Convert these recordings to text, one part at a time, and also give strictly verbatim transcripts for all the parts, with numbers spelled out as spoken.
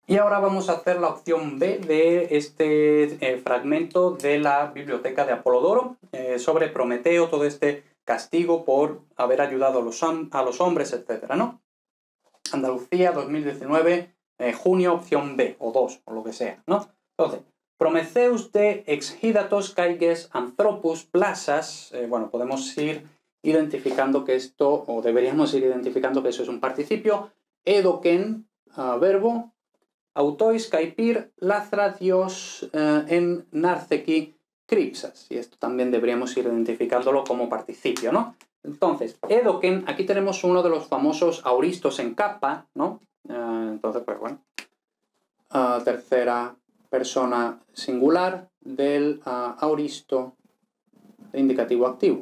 Y ahora vamos a hacer la opción B de este eh, fragmento de la biblioteca de Apolodoro eh, sobre Prometeo, todo este castigo por haber ayudado a los, a los hombres, etcétera, ¿no? Andalucía, dos mil diecinueve, eh, junio, opción B, o dos, o lo que sea, ¿no? Entonces, Prometheus de exhidatos caiges anthropus plasas, eh, bueno, podemos ir identificando que esto, o deberíamos ir identificando que eso es un participio, edoken, uh, verbo, autois caipir lazradios uh, en narceki cripsas, y esto también deberíamos ir identificándolo como participio, ¿no? Entonces, edoken, aquí tenemos uno de los famosos auristos en capa, ¿no? Uh, entonces, pues bueno, uh, tercera persona singular del uh, auristo de indicativo activo.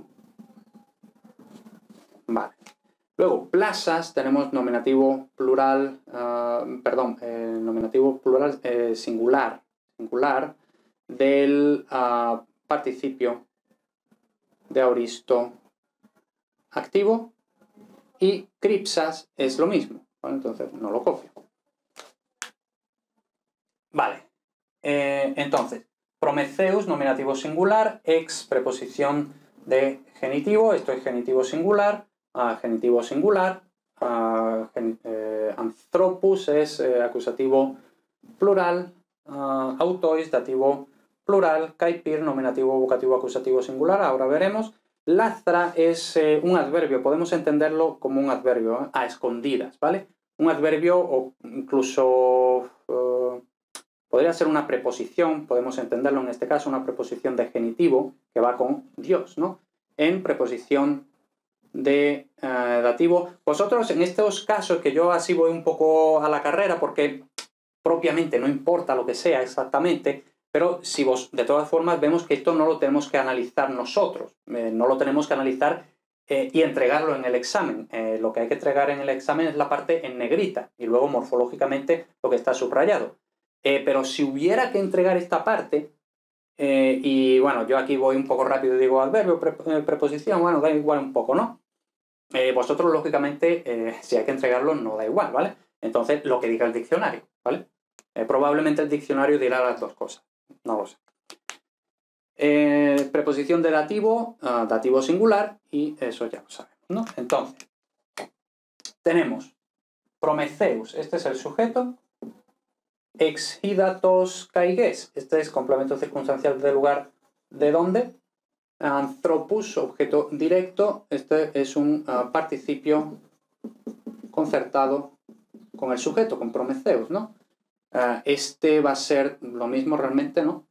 Vale. Luego, plazas, tenemos nominativo plural, uh, perdón, eh, nominativo plural eh, singular, singular del uh, participio de auristo activo, y cripsas es lo mismo, ¿vale? Entonces no lo copio. Vale, eh, entonces, Prometheus, nominativo singular, ex, preposición de genitivo, esto es genitivo singular, uh, genitivo singular, uh, gen, eh, anthropus es eh, acusativo plural, uh, autois, dativo plural, caipir, nominativo vocativo acusativo singular, ahora veremos. Lazra es eh, un adverbio, podemos entenderlo como un adverbio, ¿eh? A escondidas, ¿vale? Un adverbio o incluso uh, podría ser una preposición, podemos entenderlo en este caso, una preposición de genitivo que va con Dios, ¿no? En preposición de uh, dativo. Vosotros en estos casos, que yo así voy un poco a la carrera porque propiamente no importa lo que sea exactamente, pero si vos, de todas formas, vemos que esto no lo tenemos que analizar nosotros, eh, no lo tenemos que analizar eh, y entregarlo en el examen. Eh, lo que hay que entregar en el examen es la parte en negrita y luego morfológicamente lo que está subrayado. Eh, pero si hubiera que entregar esta parte, eh, y bueno, yo aquí voy un poco rápido y digo adverbio, pre, eh, preposición, bueno, da igual un poco, ¿no? Eh, vosotros, lógicamente, eh, si hay que entregarlo, no da igual, ¿vale? Entonces, lo que diga el diccionario, ¿vale? Eh, probablemente el diccionario dirá las dos cosas. No lo sé. Eh, preposición de dativo, uh, dativo singular, y eso ya lo sabemos, ¿no? Entonces, tenemos Prometheus, este es el sujeto, exhidatos caiges, este es complemento circunstancial del lugar de dónde, anthropus, objeto directo, este es un uh, participio concertado con el sujeto, con Prometheus, ¿no? Uh, este va a ser lo mismo realmente, ¿no?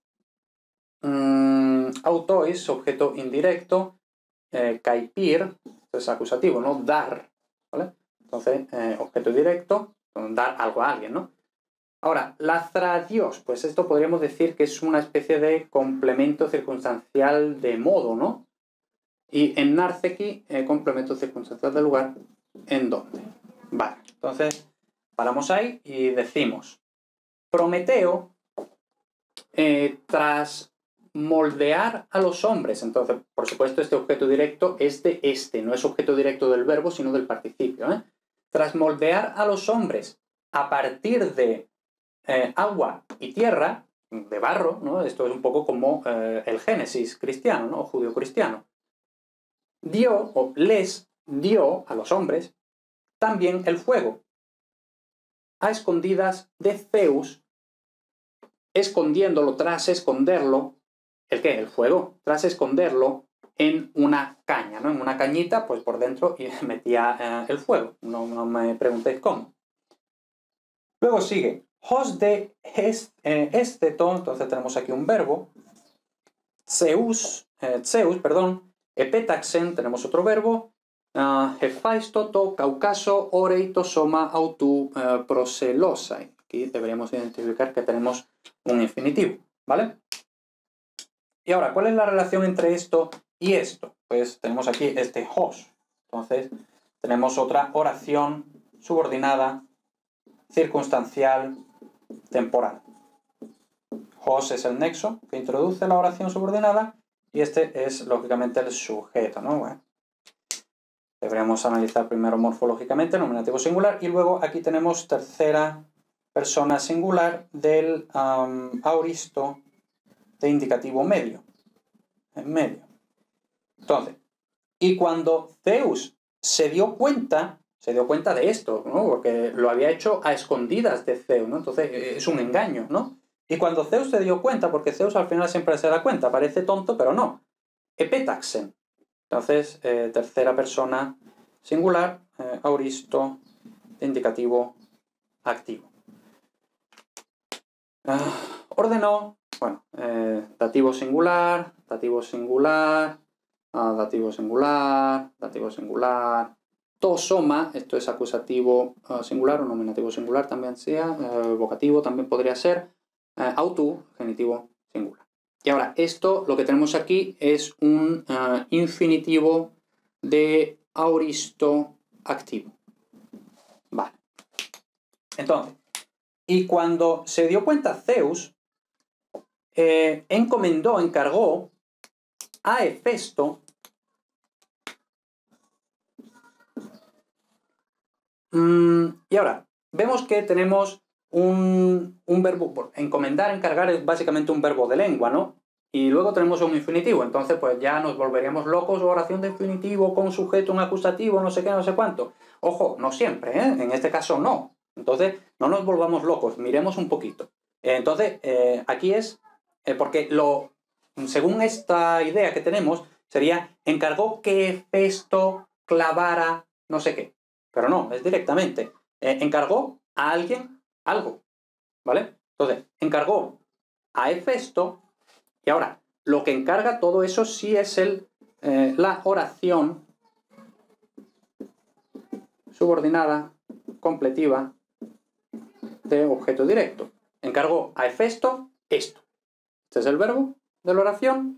Mm, autois, objeto indirecto, eh, caipir, esto es acusativo, ¿no? Dar, ¿vale? Entonces, eh, objeto directo, dar algo a alguien, ¿no? Ahora, lazradios, pues esto podríamos decir que es una especie de complemento circunstancial de modo, ¿no? Y en narceki, eh, complemento circunstancial del lugar, ¿en dónde? Vale, entonces paramos ahí y decimos, Prometeo, eh, tras moldear a los hombres, entonces, por supuesto, este objeto directo es de este, no es objeto directo del verbo, sino del participio, ¿eh? Tras moldear a los hombres a partir de eh, agua y tierra, de barro, ¿no? Esto es un poco como eh, el Génesis cristiano, ¿no? Judío-cristiano. Dio, o les dio a los hombres también el fuego, a escondidas de Zeus, escondiéndolo, tras esconderlo, ¿el qué? El fuego, tras esconderlo en una caña, ¿no? En una cañita, pues por dentro y metía eh, el fuego. No, no me preguntéis cómo. Luego sigue, hos de esteto, entonces tenemos aquí un verbo, Zeus, eh, Zeus, perdón, epetaxen, tenemos otro verbo, uh, hefaistoto, caucaso, oreito, soma, autu, uh, proselosai. Aquí deberíamos identificar que tenemos un infinitivo, ¿vale? Y ahora, ¿cuál es la relación entre esto y esto? Pues tenemos aquí este hos. Entonces, tenemos otra oración subordinada, circunstancial, temporal. Hos es el nexo que introduce la oración subordinada y este es, lógicamente, el sujeto, ¿no? Bueno, deberíamos analizar primero morfológicamente, nominativo singular, y luego aquí tenemos tercera persona singular del um, aoristo de indicativo medio. En medio. Entonces, y cuando Zeus se dio cuenta, se dio cuenta de esto, ¿no? Porque lo había hecho a escondidas de Zeus, ¿no? Entonces es un engaño, ¿no? Y cuando Zeus se dio cuenta, porque Zeus al final siempre se da cuenta, parece tonto, pero no. Epetaxen. Entonces, eh, tercera persona singular, eh, aoristo de indicativo activo. Ah, ordenó, bueno, eh, dativo singular, dativo singular, ah, dativo singular, dativo singular, tosoma, esto es acusativo uh, singular o nominativo singular también sea, eh, vocativo también podría ser, eh, autu, genitivo singular. Y ahora, esto, lo que tenemos aquí es un uh, infinitivo de aoristo activo. Vale. Entonces, y cuando se dio cuenta Zeus, eh, encomendó, encargó a Hefesto mmm, y ahora, vemos que tenemos un, un verbo, encomendar, encargar es básicamente un verbo de lengua, ¿no? Y luego tenemos un infinitivo, entonces pues ya nos volveríamos locos, oración de infinitivo con sujeto, un acusativo, no sé qué, no sé cuánto. Ojo, no siempre, ¿eh? En este caso no. Entonces, no nos volvamos locos, miremos un poquito. Entonces, eh, aquí es, eh, porque lo, según esta idea que tenemos, sería, encargó que Hefesto clavara no sé qué. Pero no, es directamente, eh, encargó a alguien algo, ¿vale? Entonces, encargó a Hefesto, y ahora, lo que encarga todo eso sí es el, eh, la oración subordinada completiva de objeto directo. Encargó a Hefesto esto. Este es el verbo de la oración.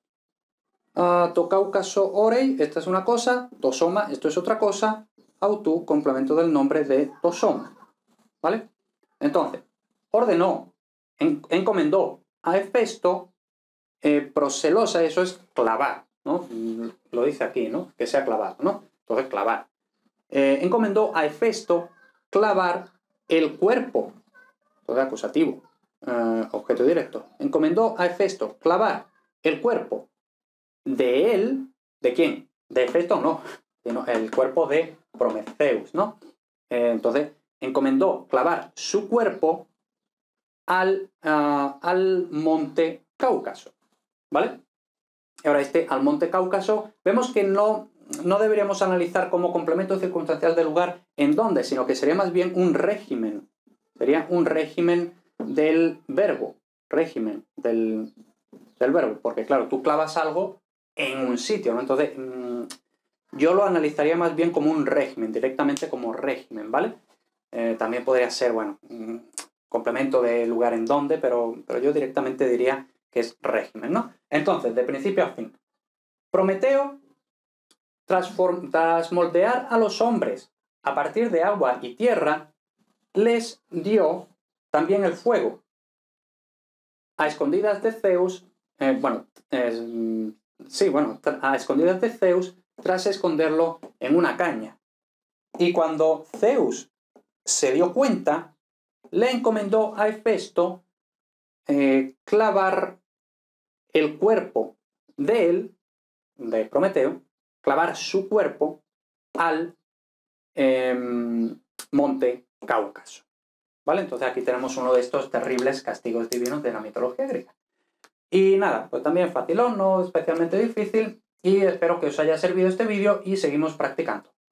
Uh, to cáucaso orei, esta es una cosa. Tosoma, esto es otra cosa. Autu, complemento del nombre de tosoma. ¿Vale? Entonces, ordenó, en, encomendó a Hefesto eh, proselosa, eso es clavar, ¿no? Lo dice aquí, ¿no? Que sea clavado, ¿no? Entonces, clavar. Eh, encomendó a Hefesto clavar el cuerpo, todo acusativo, eh, objeto directo. Encomendó a Hefesto clavar el cuerpo de él, ¿de quién? De Hefesto no, sino el cuerpo de Prometheus, ¿no? Eh, entonces, encomendó clavar su cuerpo al, uh, al monte Cáucaso, ¿vale? Ahora, este al monte Cáucaso, vemos que no, no deberíamos analizar como complemento circunstancial del lugar en dónde, sino que sería más bien un régimen. Sería un régimen del verbo. Régimen del, del verbo. Porque, claro, tú clavas algo en un sitio, ¿no? Entonces, mmm, yo lo analizaría más bien como un régimen, directamente como régimen, ¿vale? Eh, también podría ser, bueno, un complemento de lugar en dónde, pero, pero yo directamente diría que es régimen, ¿no? Entonces, de principio a fin. Prometeo, tras, tras moldear a los hombres a partir de agua y tierra, les dio también el fuego. A escondidas de Zeus, eh, bueno, eh, sí, bueno, a escondidas de Zeus, tras esconderlo en una caña. Y cuando Zeus se dio cuenta, le encomendó a Hefesto eh, clavar el cuerpo de él, de Prometeo, clavar su cuerpo al eh, monte Cáucaso. ¿Vale? Entonces aquí tenemos uno de estos terribles castigos divinos de la mitología griega. Y nada, pues también facilón, no especialmente difícil, y espero que os haya servido este vídeo y seguimos practicando.